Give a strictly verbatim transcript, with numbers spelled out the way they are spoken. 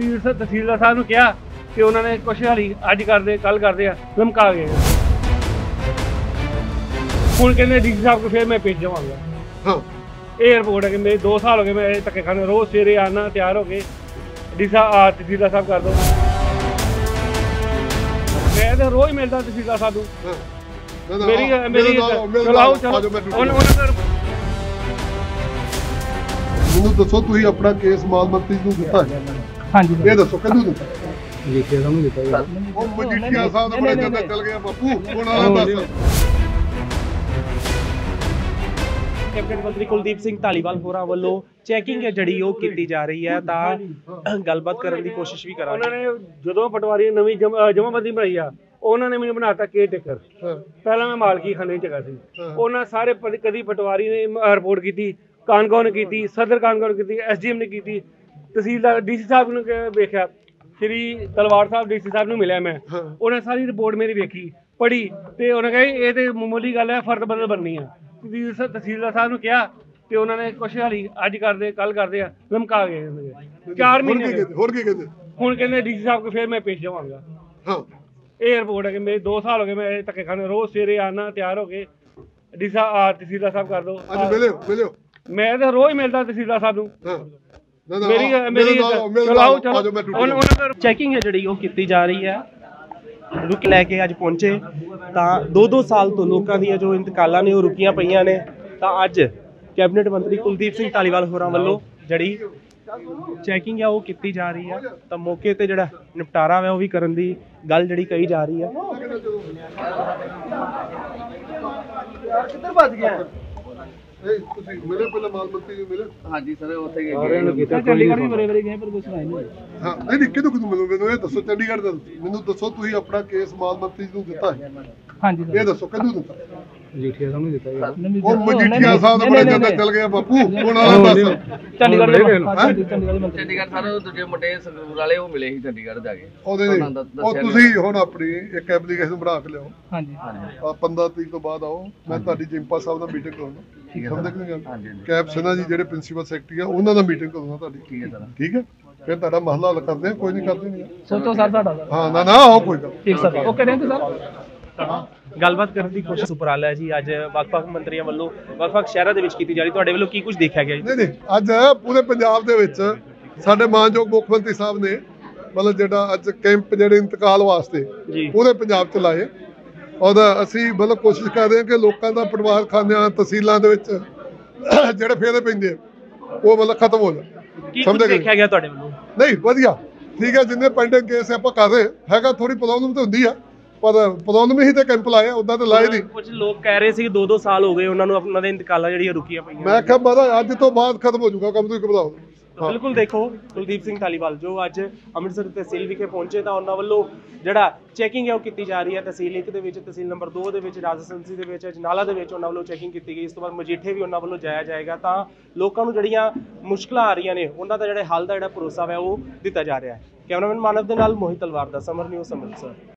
ਤਹਿਸੀਲਦਾਰ ਸਾਹਿਬ ਨੂੰ ਕਿਹਾ ਕਿ ਉਹਨਾਂ ਨੇ ਕੁਛ ਹਾਲੀ ਅੱਜ ਕਰਦੇ ਕੱਲ ਕਰਦੇ ਆ ਲਮਕਾ ਗਏ। ਹੁਣ ਕਹਿੰਦੇ ਡੀਸੀ ਸਾਹਿਬ को फिर मैं भेज जाऊंगा। हाँ ये रिपोर्ट है कि मेरे दो साल हो गए मैं धक्के खाने रोज सवेरे आना तैयार हो गए डी साहब तहसीलदार साहब कर दो। मैं तो रोज मिलता तहसीलदार साहब को मेरी मेरी चलाओ चलो ਮੈਨੂੰ ਦੱਸੋ ਤੁਸੀਂ ਆਪਣਾ ਕੇਸ ਮਾਲ ਮੰਤਰੀ ਨੂੰ ਦਿੱਤਾ ਹੈ? ਹਾਂਜੀ ਇਹ ਦੱਸੋ ਕਦੋਂ ਦਿੱਤਾ? ਮਜੀਠੀਆ ਸਾਹਿਬ ਨੂੰ ਦਿੱਤਾ ਯਾਰ। ਉਹ ਮਜੀਠੀਆ ਸਾਹਿਬ ਦਾ ਬੜਾ ਜੱਦਾ ਚੱਲ ਗਿਆ ਬਾਪੂ ਹੁਣ ਆਹ ਦੱਸ। ਕੈਬਨਿਟ ਮੰਤਰੀ ਕੁਲਦੀਪ ਸਿੰਘ ਧਾਲੀਵਾਲ ਹੋਰਾਂ ਵੱਲੋਂ ਚੈਕਿੰਗ ਹੈ ਜਿਹੜੀ ਉਹ ਕੀਤੀ ਜਾ ਰਹੀ ਹੈ ਤਾਂ ਗੱਲਬਾਤ ਕਰਨ ਦੀ ਕੋਸ਼ਿਸ਼ ਵੀ ਕਰਾਂਗੇ। ਉਹਨਾਂ ਨੇ ਜਦੋਂ ਪਟਵਾਰੀ ਨਵੀਂ ਜਮਾਬੰਦੀ ਬਣਾਈ ਆ ਉਹਨਾਂ ਨੇ ਮੈਨੂੰ ਬਣਾਤਾ ਕੇਅਰ ਟੇਕਰ। ਪਹਿਲਾਂ ਮੈਂ ਮਾਲਕੀ ਖਾਨੇ ਚ ਹੈਗਾ ਸੀ। ਉਹਨਾਂ ਸਾਰੇ ਕਦੀ ਪਟਵਾਰੀ ਨੇ ਰਿਪੋਰਟ ਕੀਤੀ, ਕਾਨਗੋ ਨੇ ਕੀਤੀ, ਸਦਰ ਕਾਨਗੋ ਨੇ ਕੀਤੀ, ਐਸ ਡੀ ਐਮ ਨੇ ਕੀਤੀ, ਤਹਿਸੀਲਦਾਰ ਡੀ ਸੀ ਸਾਹਿਬ ਨੂੰ ਵੇਖਿਆ, ਸ਼੍ਰੀ ਤਲਵਾਰ ਸਾਹਿਬ ਡੀ ਸੀ ਸਾਹਿਬ ਨੂੰ ਮਿਲਿਆ ਮੈਂ, ਉਹਨੇ ਸਾਰੀ ਰਿਪੋਰਟ ਮੇਰੀ ਵੇਖੀ ਪੜ੍ਹੀ ਤੇ ਉਹਨੇ ਕਹੀ ਇਹ ਤੇ ਮਾਮੂਲੀ ਗੱਲ ਹੈ ਫਰਦ ਬਦਲ ਬਣਨੀ ਆ। ਤਹਿਸੀਲਦਾਰ ਸਾਹਿਬ ਨੂੰ ਕਿਹਾ ਤੇ ਉਹਨਾਂ ਨੇ ਕੁਛ ਹਾਲੀ ਅੱਜ ਕਰਦੇ ਕੱਲ ਕਰਦੇ ਆ ਲਮਕਾ ਗਏ ਚਾਰ ਮਹੀਨੇ। ਹੋਰ ਕੀ ਕਹਿੰਦੇ? ਹੁਣ ਕਹਿੰਦੇ ਡੀ ਸੀ ਸਾਹਿਬ को फिर मैं भेज जाऊंगा। हाँ ये रिपोर्ट है कि मेरे दो साल हो गए मैं धक्के खाने रोज सवेरे आना तैयार हो गए डी साहब तहसीलदार साहब कर दो। ਅੱਜ ਮਿਲਿਓ ਮਿਲਿਓ मैं तो रोज मिलता तहसीलदार साहब को मेरी मेरी ਚਲਾਓ ਚਲੋ ਚੈਕਿੰਗ ਹੈ ਜਿਹੜੀ ਉਹ ਕੀਤੀ ਜਾ ਰਹੀ ਹੈ। ਰੁਕ ਲੈ ਕੇ ਅੱਜ ਪਹੁੰਚੇ ਤਾਂ ਦੋ ਦੋ ਸਾਲ ਤੋਂ ਲੋਕਾਂ ਦੀਆਂ ਜੋ ਇੰਤਕਾਲਾਂ ਨੇ ਉਹ ਰੁਕੀਆਂ ਪਈਆਂ ਨੇ ਤਾਂ ਅੱਜ ਕੈਬਨਿਟ ਮੰਤਰੀ ਕੁਲਦੀਪ ਸਿੰਘ ਧਾਲੀਵਾਲ ਹੋਰਾਂ ਵੱਲੋਂ ਜਿਹੜੀ ਚੈਕਿੰਗ ਹੈ ਉਹ ਕੀਤੀ ਜਾ ਰਹੀ ਹੈ ਤਾਂ ਮੌਕੇ ਤੇ ਜਿਹੜਾ ਨਿਪਟਾਰਾ ਹੈ ਉਹ ਵੀ ਕਰਨ ਦੀ ਗੱਲ ਜਿਹੜੀ ਕਹੀ ਜਾ ਰਹੀ ਹੈ। ਕਿੱਧਰ ਭੱਜ ਗਿਆ? ਤੁਸੀਂ ਮਿਲੇ ਪਹਿਲਾਂ ਮਾਲ ਮੰਤਰੀ ਨੂੰ ਮਿਲੇ? ਹਾਂਜੀ ਸਰ ਉੱਥੇ ਗਏ ਚੰਡੀਗੜ੍ਹ ਵੀ ਬੜੇ ਬੜੇ ਗਏ ਪਰ ਕੁਛ ਨਹੀਂ ਹੋਇਆ। ਹਾਂ ਨਹੀਂ ਨਹੀਂ ਕਿਦੋਂ ਕਿਦੋਂ ਮਿਲੋ ਮੈਨੂੰ ਇਹ ਦੱਸੋ ਚੰਡੀਗੜ੍ਹ ਦਾ ਮੈਨੂੰ ਦੱਸੋ ਤੁਸੀਂ ਆਪਣਾ ਕੇਸ ਮਾਲ ਮੰਤਰੀ ਨੂੰ ਦਿੱਤਾ ਹੈ? ਹਾਂਜੀ ਇਹ ਦੱਸੋ ਕਦੋਂ ਦਿੱਤਾ? ਮਜੀਠੀਆ ਸਾਹਿਬ ਨੂੰ ਦਿੱਤਾ ਯਾਰ। ਉਹ ਮਜੀਠੀਆ ਸਾਹਿਬ ਦਾ ਬੜਾ ਜੱਦਾ ਚੱਲ ਗਿਆ ਬਾਪੂ ਹੁਣ ਆਹ ਦੱਸ। ਚੰਡੀਗੜ੍ਹ ਦੇ ਚੰਡੀਗੜ੍ਹ ਸਰ ਦੂਜੇ ਮੁੰਡੇ ਸੰਗਰੂਰ ਵਾਲੇ ਉਹ ਮਿਲੇ ਸੀ ਚੰਡੀਗੜ੍ਹ ਜਾ ਕੇ। ਉਹਦੇ ਉਹ ਤੁਸੀਂ ਹੁਣ ਆਪਣੀ ਇੱਕ ਐਪਲੀਕੇਸ਼ਨ ਬਣਾ ਕੇ ਲਿਆਓ। ਹਾਂਜੀ ਆ ਪੰਦਰਾਂ ਤਰੀਕ ਤੋਂ ਬਾਅਦ ਆਓ ਮੈਂ ਤੁਹਾਡੀ ਜਿੰਪਾ ਸਾਹਿਬ ਨਾਲ ਮੀਟਿੰਗ ਕਰਾਉਣਾ। ਸਮਝ ਗਏ ਗੱਲ? ਕੈਬ ਸਿਨਾ ਜੀ ਜਿਹੜੇ ਪ੍ਰਿੰਸੀਪਲ ਸੈਕਟਰੀ ਆ ਉਹਨਾਂ ਨਾਲ ਮੀਟਿੰਗ ਕਰੂੰਗਾ ਤੁਹਾਡੀ। ਠੀਕ ਹੈ ਸਰ ਠੀਕ ਹੈ ਫਿਰ ਤੁਹਾਡਾ ਮਸਲਾ ਹੱਲ ਕਰਦੇ ਆ। ਕੋਈ ਨਹੀਂ ਕਰਦੇ ਨਹੀਂ ਸੋਚੋ ਸਰ ਸਾਡਾ ਹਾਂ ਨਾ ਨਾ ਆਓ ਕੋਈ ਗੱਲ ਠੀਕ sir okay thank you sir. ਗੱਲਬਾਤ ਕਰਨ ਦੀ ਕੋਸ਼ਿਸ਼ ਉਪਰਾਲਾ ਹੈ ਜੀ ਅੱਜ ਵੱਖ-ਵੱਖ ਮੰਤਰੀਆਂ ਵੱਲੋਂ ਵੱਖ-ਵੱਖ ਸ਼ਹਿਰਾਂ ਦੇ ਵਿੱਚ ਕੀਤੀ ਜਾ ਰਹੀ। ਤੁਹਾਡੇ ਵੱਲੋਂ ਕੀ ਕੁਝ ਦੇਖਿਆ ਗਿਆ ਜੀ? ਨਹੀਂ ਨਹੀਂ ਅੱਜ ਪੂਰੇ ਪੰਜਾਬ ਦੇ ਵਿੱਚ ਸਾਡੇ ਮਾਨਯੋਗ ਮੁੱਖ ਮੰਤਰੀ ਸਾਹਿਬ ਨੇ ਮਤਲਬ ਜਿਹੜਾ ਅੱਜ ਕੈਂਪ ਜਿਹੜੇ ਇੰਤਕਾਲ ਵਾਸਤੇ ਪੂਰੇ ਪੰਜਾਬ ਚ ਲਾਏ ਔਰ ਅਸੀਂ ਮਤਲਬ ਕੋਸ਼ਿਸ਼ ਕਰ ਰਹੇ ਹਾਂ ਕਿ ਲੋਕਾਂ ਦਾ ਪਰਿਵਾਰ ਖਾਨਿਆਂ ਤਹਿਸੀਲਾਂ ਦੇ ਵਿੱਚ ਜਿਹੜੇ ਫੇਰੇ ਪੈਂਦੇ ਉਹ ਮਤਲਬ ਖਤਮ ਹੋ ਜਾਣ। ਕੀ ਕੁਝ ਦੇਖਿਆ ਗਿਆ ਤੁਹਾਡੇ ਵੱਲੋਂ? ਨਹੀਂ ਵਧੀਆ ਠੀਕ ਹੈ ਜਿੰਨੇ ਪੈਂਡਿੰਗ ਕੇਸ ਆਪਾਂ ਕਰ ਰਹੇ ਹੈਗਾ ਥੋੜੀ ਪ੍ਰੋਬਲਮ ਤਾਂ ਹੁੰਦੀ ਆ ਪਰ ਪ੍ਰੋਬਲਮ ਹੀ ਤੇ ਕੈਂਪ ਲਾਇਆ ਉਦਾਂ ਤਾਂ ਲਾਏ ਨਹੀਂ। ਕੁਝ ਲੋਕ ਕਹਿ ਰਹੇ ਸੀ ਦੋ ਦੋ ਸਾਲ ਹੋ ਗਏ ਉਹਨਾਂ ਨੂੰ ਉਹਨਾਂ ਦੇ ਇੰਤਕਾਲਾਂ ਜਿਹੜੀਆਂ ਰੁਕੀਆਂ ਪਈਆਂ। ਮੈਂ ਕਿਹਾ ਮਹਾਰਾਜ ਅੱਜ ਤੋਂ ਬਾਅਦ ਖਤਮ ਹੋ ਜਾਊਗਾ ਕੰਮ ਤੁਸੀਂ ਘਬਰਾਓ। ਬਿਲਕੁਲ ਦੇਖੋ ਕੁਲਦੀਪ ਸਿੰਘ ਧਾਲੀਵਾਲ ਜੋ ਅੱਜ ਅੰਮ੍ਰਿਤਸਰ ਤਹਿਸੀਲ ਵਿਖੇ ਪਹੁੰਚੇ ਤਾਂ ਉਹਨਾਂ ਵੱਲੋਂ ਜਿਹੜਾ ਚੈਕਿੰਗ ਹੈ ਉਹ ਕੀਤੀ ਜਾ ਰਹੀ ਹੈ। ਤਹਿਸੀਲ ਇੱਕ ਦੇ ਵਿੱਚ, ਤਹਿਸੀਲ ਨੰਬਰ ਦੋ ਦੇ ਵਿੱਚ, ਰਾਜਸਥਾਨੀ ਦੇ ਵਿੱਚ, ਜਨਾਲਾ ਦੇ ਵਿੱਚ ਉਹਨਾਂ ਵੱਲੋਂ ਚੈਕਿੰਗ ਕੀਤੀ ਗਈ। ਇਸ ਤੋਂ ਬਾਅਦ ਮਜੀਠੇ ਵੀ ਉਹਨਾਂ ਵੱਲੋਂ ਜਾਇਆ ਜਾਏਗਾ ਤਾਂ ਲੋਕਾਂ ਨੂੰ ਜਿਹੜੀਆਂ ਮੁਸ਼ਕਲਾਂ ਆ ਰਹੀਆਂ ਨੇ ਉਹਨਾਂ ਦਾ ਜਿਹੜਾ ਹੱਲ ਦਾ ਜਿਹੜਾ ਭਰੋਸਾ ਹੈ ਉਹ ਦਿੱਤਾ ਜਾ ਰਿਹਾ ਹੈ। ਕੈਮਰਾਮੈਨ ਮਾਨਵ ਦੇ ਨਾਲ ਮੋਹਿਤ ਤਲਵਾਰ ਦਾ ਸਮਰ ਨਿਊਜ਼ ਅੰਮ੍ਰਿਤਸਰ।